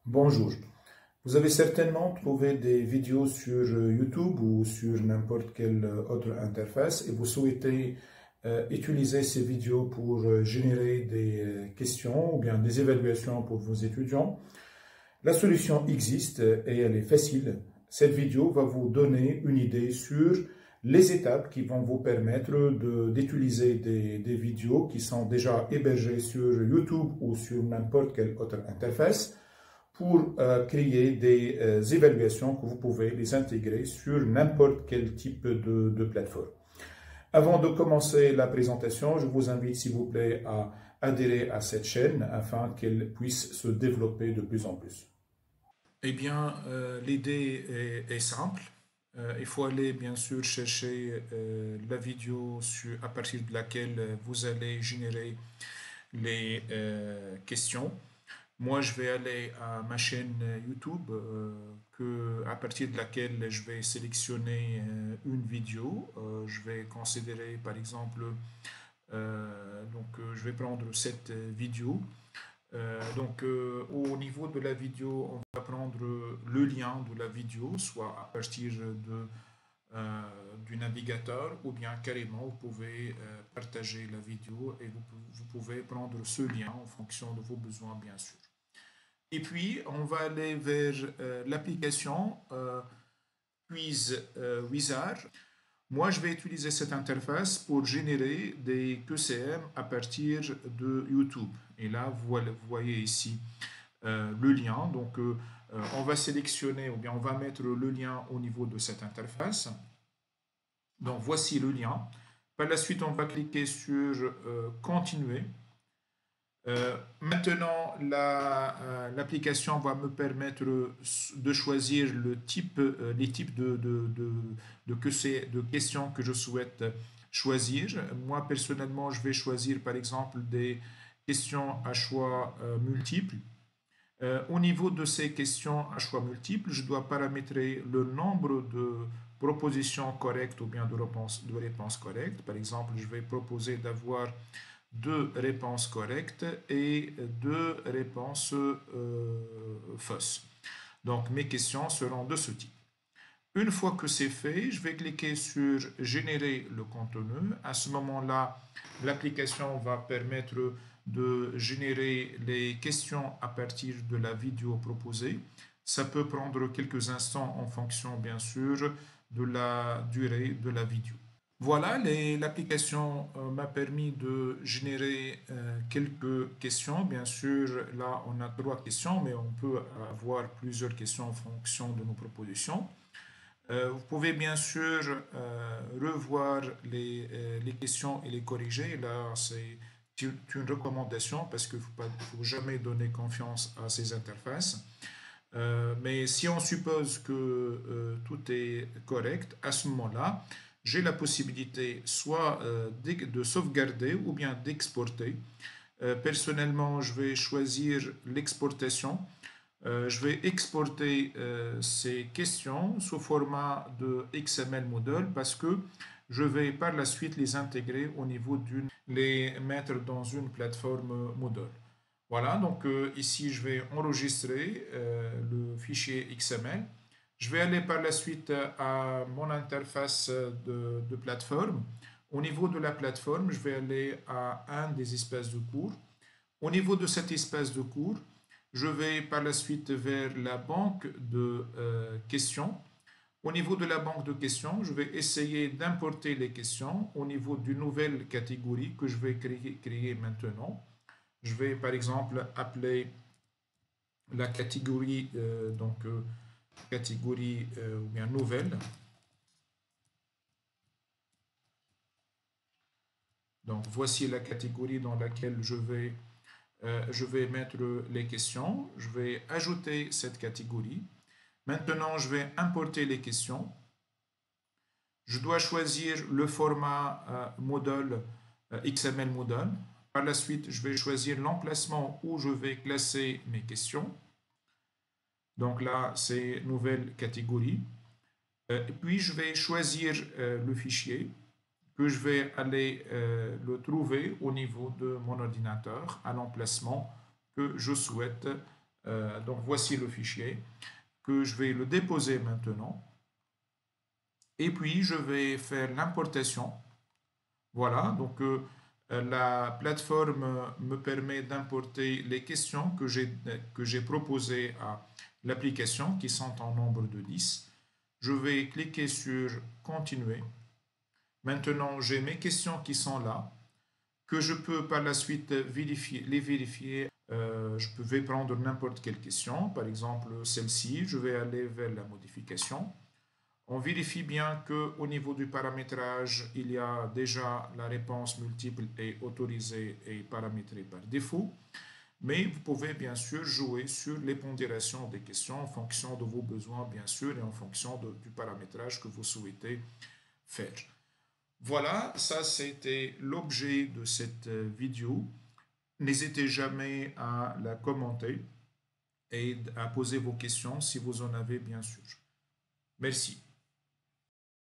Bonjour. Vous avez certainement trouvé des vidéos sur YouTube ou sur n'importe quelle autre interface et vous souhaitez utiliser ces vidéos pour générer des questions ou bien des évaluations pour vos étudiants. La solution existe et elle est facile. Cette vidéo va vous donner une idée sur les étapes qui vont vous permettre d'utiliser des vidéos qui sont déjà hébergées sur YouTube ou sur n'importe quelle autre interface pour créer des évaluations que vous pouvez les intégrer sur n'importe quel type de plateforme. Avant de commencer la présentation, je vous invite s'il vous plaît à adhérer à cette chaîne afin qu'elle puisse se développer de plus en plus. Eh bien, l'idée est simple. Il faut aller bien sûr chercher la vidéo à partir de laquelle vous allez générer les questions. Moi, je vais aller à ma chaîne YouTube à partir de laquelle je vais sélectionner une vidéo. Je vais considérer par exemple, je vais prendre cette vidéo. Au niveau de la vidéo, on va prendre le lien de la vidéo, soit à partir du navigateur ou bien carrément vous pouvez partager la vidéo et vous pouvez prendre ce lien en fonction de vos besoins bien sûr. Et puis, on va aller vers l'application Quiz Wizard. Moi, je vais utiliser cette interface pour générer des QCM à partir de YouTube. Et là, vous voyez ici le lien. On va sélectionner ou bien on va mettre le lien au niveau de cette interface. Donc, voici le lien. Par la suite, on va cliquer sur Continuer. Maintenant, l'application va me permettre de choisir les types de questions que je souhaite choisir. Moi, personnellement, je vais choisir par exemple des questions à choix multiples. Au niveau de ces questions à choix multiples, je dois paramétrer le nombre de propositions correctes ou bien de réponses correctes. Par exemple, je vais proposer d'avoir 2 réponses correctes et 2 réponses fausses. Donc mes questions seront de ce type. Une fois que c'est fait, je vais cliquer sur générer le contenu. À ce moment-là, l'application va permettre de générer les questions à partir de la vidéo proposée. Ça peut prendre quelques instants en fonction, bien sûr, de la durée de la vidéo. Voilà, l'application m'a permis de générer quelques questions. Bien sûr, là, on a 3 questions, mais on peut avoir plusieurs questions en fonction de nos propositions. Vous pouvez bien sûr revoir les questions et les corriger. Là, c'est une recommandation parce qu'il ne faut jamais donner confiance à ces interfaces. Mais si on suppose que tout est correct, à ce moment-là, j'ai la possibilité soit de sauvegarder ou bien d'exporter. Personnellement, je vais choisir l'exportation. Je vais exporter ces questions sous format de XML module parce que je vais par la suite les intégrer au niveau les mettre dans une plateforme Moodle. Voilà, donc ici je vais enregistrer le fichier XML. Je vais aller par la suite à mon interface de plateforme. Au niveau de la plateforme, je vais aller à un des espaces de cours. Au niveau de cet espace de cours, je vais par la suite vers la banque de questions. Au niveau de la banque de questions, je vais essayer d'importer les questions au niveau d'une nouvelle catégorie que je vais créer maintenant. Je vais par exemple appeler la catégorie, catégorie ou bien nouvelle. Donc voici la catégorie dans laquelle je vais mettre les questions. Je vais ajouter cette catégorie. Maintenant, je vais importer les questions. Je dois choisir le format module XML module. Par la suite, je vais choisir l'emplacement où je vais classer mes questions. Donc là, c'est nouvelle catégorie. Et puis, je vais choisir le fichier que je vais aller le trouver au niveau de mon ordinateur à l'emplacement que je souhaite Donc voici le fichier que je vais le déposer maintenant. Et puis je vais faire l'importation. Voilà, donc la plateforme me permet d'importer les questions que j'ai proposées à l'application, qui sont en nombre de 10. Je vais cliquer sur Continuer. Maintenant, j'ai mes questions qui sont là, que je peux par la suite les vérifier. Je vais prendre n'importe quelle question, par exemple celle-ci, je vais aller vers la modification. On vérifie bien qu'au niveau du paramétrage, il y a déjà la réponse multiple et autorisée et paramétrée par défaut. Mais vous pouvez bien sûr jouer sur les pondérations des questions en fonction de vos besoins, bien sûr, et en fonction du paramétrage que vous souhaitez faire. Voilà, ça c'était l'objet de cette vidéo. N'hésitez jamais à la commenter et à poser vos questions si vous en avez, bien sûr. Merci.